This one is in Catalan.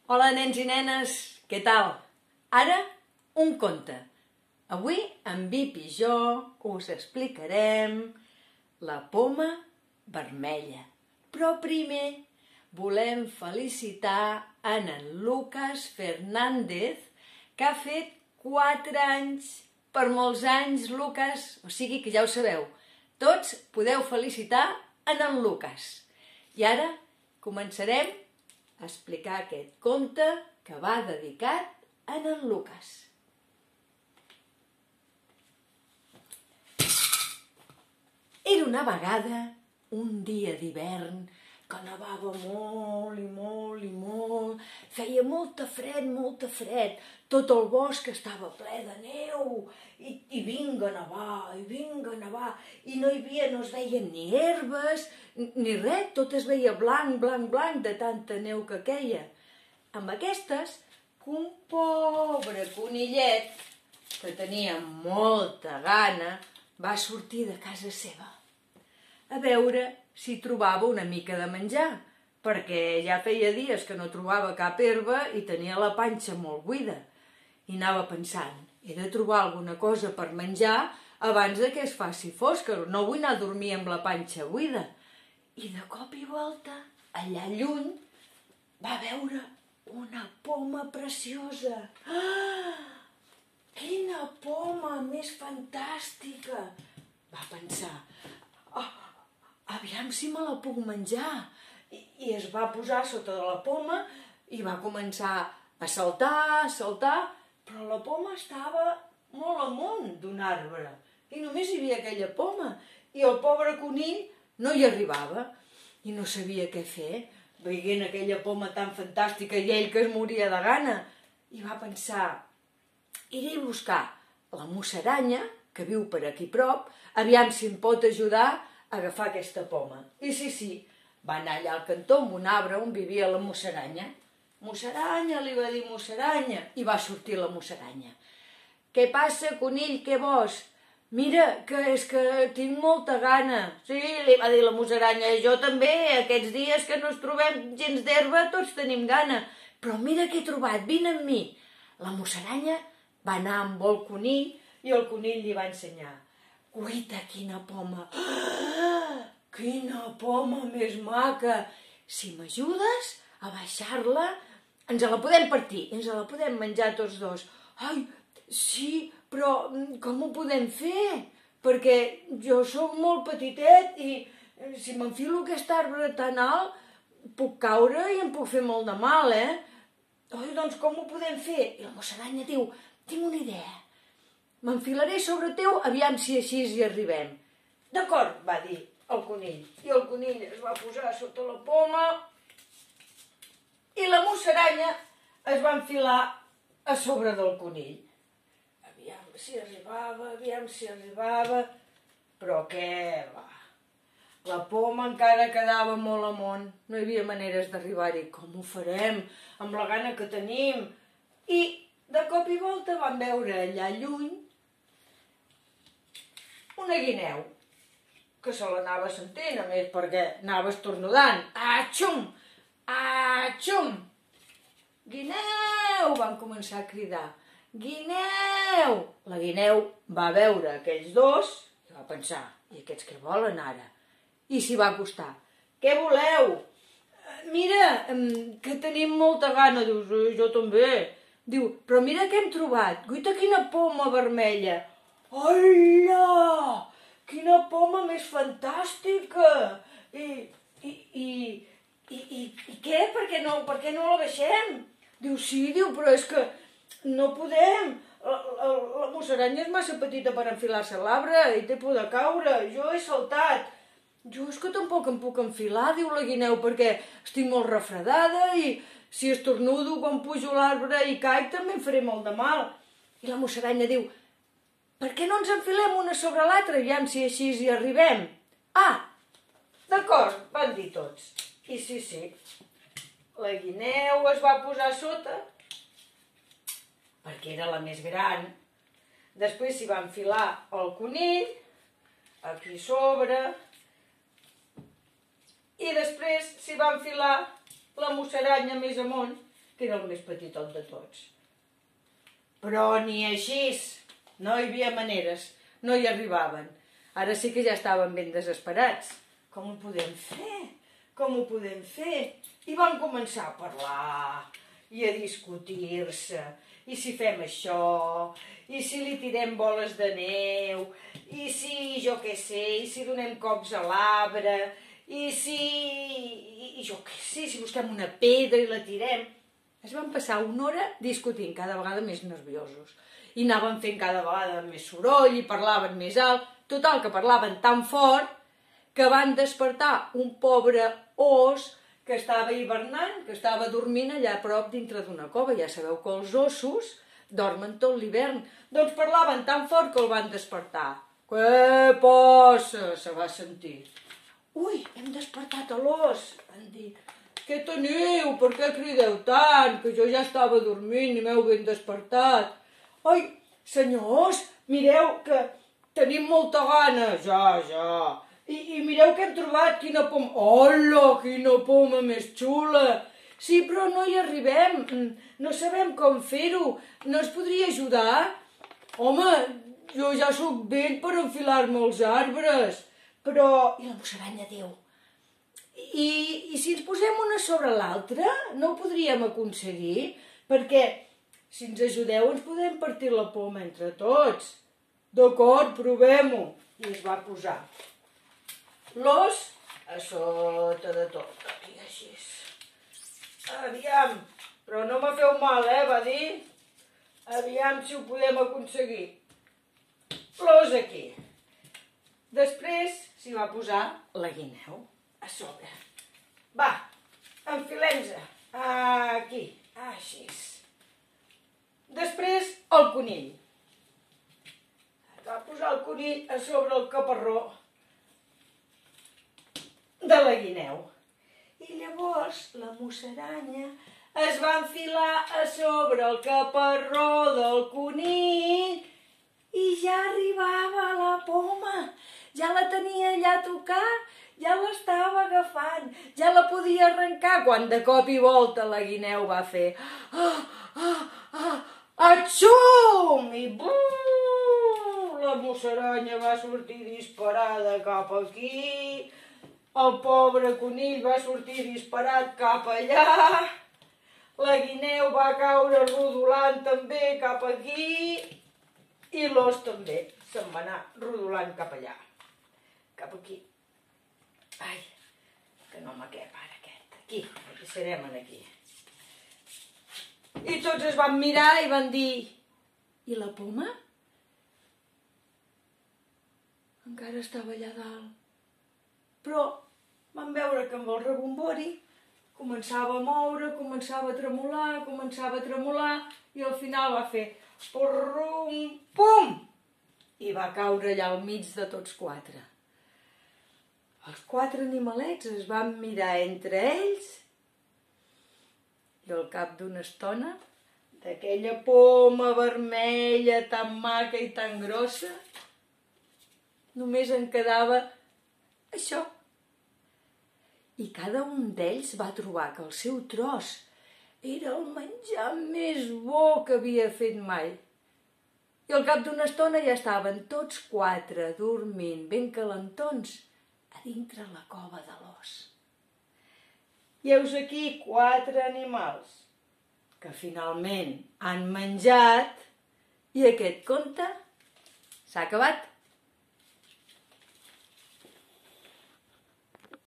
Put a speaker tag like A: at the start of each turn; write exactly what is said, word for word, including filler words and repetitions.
A: Hola, nens i nenes, què tal? Ara, un conte. Avui, en Vip i jo us explicarem la poma vermella. Però primer volem felicitar en en Lucas Fernández, que ha fet quatre anys. Per molts anys, Lucas, o sigui que ja ho sabeu. Tots podeu felicitar en en Lucas. I ara començarem a explicar aquest conte que va dedicat a en Lucas. Era una vegada un dia d'hivern que nevava molt i molt i molt, feia molta fred, molta fred, tot el bosc estava ple de neu, i, i vinga a nevar, i vinga a nevar, i no hi havia, no es veien ni herbes, ni res, tot es veia blanc, blanc, blanc de tanta neu que queia. Amb aquestes, un pobre conillet, que tenia molta gana, va sortir de casa seva a veure si trobava una mica de menjar, perquè ja feia dies que no trobava cap herba i tenia la panxa molt buida. I anava pensant, he de trobar alguna cosa per menjar abans que es faci fosc, no vull anar a dormir amb la panxa buida. I de cop i volta, allà lluny, va veure una poma preciosa. Ah! Quina poma més fantàstica! Va pensar, oh, aviam si me la puc menjar. I, i es va posar sota de la poma i va començar a saltar, a saltar, però la poma estava molt amunt d'un arbre i només hi havia aquella poma i el pobre conill no hi arribava i no sabia què fer, veient aquella poma tan fantàstica i ell que es moria de gana. I va pensar, iré a buscar la musaranya, que viu per aquí prop, aviam si em pot ajudar a agafar aquesta poma. I sí, sí, va anar allà al cantó amb un arbre on vivia la musaranya. Musaranya, li va dir musaranya, i va sortir la musaranya. Què passa, conill, què vols? Mira, que és que tinc molta gana. Sí, li va dir la musaranya, jo també, aquests dies que no ens trobem gens d'herba, tots tenim gana. Però mira què he trobat, vine amb mi. La musaranya va anar amb el conill i el conill li va ensenyar. Guaita, quina poma! Ah, quina poma més maca! Si m'ajudes a baixar-la, ens la podem partir, ens la podem menjar tots dos. Ai, sí, però com ho podem fer? Perquè jo sóc molt petitet i si m'enfilo aquest arbre tan alt, puc caure i em puc fer molt de mal, eh? Ai, doncs com ho podem fer? I la musaranya diu, tinc una idea. M'enfilaré sobre teu, aviam si així hi arribem. D'acord, va dir el conill. I el conill es va posar sota la poma i la musaranya es va enfilar a sobre del conill. Aviam si arribava, aviam si arribava, però què va? La poma encara quedava molt amunt, no hi havia maneres d'arribar-hi. Com ho farem amb la gana que tenim? I de cop i volta van veure allà lluny una guineu, que se l'anava sentint, a més perquè anava estornudant. Atxum! Atxum! Guineu! Van començar a cridar. Guineu! La guineu va veure aquells dos i va pensar, i aquests què volen ara? I s'hi va acostar. Què voleu? Mira, que tenim molta gana. Diu, sí, jo també. Diu, però mira què hem trobat. Guaita, quina poma vermella. Hola! Quina poma més fantàstica! I, i, i, i, i, i què? Per què no, per què no la baixem? Diu, sí, diu, però és que no podem. La, la, la musaranya és massa petita per enfilar-se a l'arbre i té por de caure. Jo he saltat. Jo és que tampoc em puc enfilar, diu la guineu, perquè estic molt refredada i si estornudo quan pujo a l'arbre i caic també em faré molt de mal. I la musaranya diu, per què no ens enfilem una sobre l'altra, aviam si així hi arribem? Ah, d'acord, van dir tots. I sí, sí, la guineu es va posar sota, perquè era la més gran. Després s'hi va enfilar el conill, aquí sobre, i després s'hi va enfilar la musaranya més amunt. que era el més petitot de tots. Però ni així, no hi havia maneres, no hi arribaven. Ara sí que ja estaven ben desesperats. Com ho podem fer? Com ho podem fer? I van començar a parlar i a discutir-se. I si fem això, i si li tirem boles de neu, i si jo què sé, i si donem cops a l'arbre, i si, i jo què sé, si busquem una pedra i la tirem. Es van passar una hora discutint, cada vegada més nerviosos. I anaven fent cada vegada més soroll i parlaven més alt. Total, que parlaven tan fort que van despertar un pobre os que estava hivernant, que estava dormint allà a prop dintre d'una cova. Ja sabeu que els ossos dormen tot l'hivern. Doncs parlaven tan fort que el van despertar. Què passa? Se va sentir. Ui, hem despertat a l'os, van dir. Què teniu? Per què crideu tant? Que jo ja estava dormint i m'heu ben despertat. Ai, senyors, mireu que tenim molta gana. Ja, ja. I, i mireu que hem trobat, quina poma. Hola, quina poma més xula. Sí, però no hi arribem. No sabem com fer-ho. No ens podria ajudar? Home, jo ja sóc vell per enfilar-me als arbres. Però... I la musaranya diu... I, I si ens posem una sobre l'altra, no ho podríem aconseguir? Perquè si ens ajudeu ens podem partir la poma entre tots. D'acord, provem-ho. I es va posar l'os a sota de tot. Aquí, així. Aviam, però no me feu mal, eh, va dir. Aviam si ho podem aconseguir. L'os aquí. Després s'hi va posar la guineu a sobre. Va, enfilem-se. Aquí, així. Després el conill. Va posar el conill a sobre el caparró de la guineu. I llavors la musaranya es va enfilar a sobre el caparró del conill i ja arribava a la poma. Ja la tenia allà a tocar, ja l'estava agafant, ja la podia arrencar, quan de cop i volta la guineu va fer ah, ah, ah, atxum! I bum! La musaranya va sortir disparada cap aquí, el pobre conill va sortir disparat cap allà, la guineu va caure rodolant també cap aquí i l'os també se'n va anar rodolant cap allà, cap aquí. Ai, que no me cap ara aquest. Aquí, aquí serem aquí. I tots es van mirar i van dir, i la poma? Encara estava allà dalt. Però van veure que amb el rebombori començava a moure, començava a tremolar, començava a tremolar, i al final va fer purrum, pum! I va caure allà al mig de tots quatre. Els quatre animalets es van mirar entre ells i al cap d'una estona, d'aquella poma vermella tan maca i tan grossa, només en quedava això. I cada un d'ells va trobar que el seu tros era el menjar més bo que havia fet mai. I al cap d'una estona ja estaven tots quatre dormint ben calentons a dintre la cova de l'os. I heus aquí quatre animals que finalment han menjat i aquest conte s'ha acabat.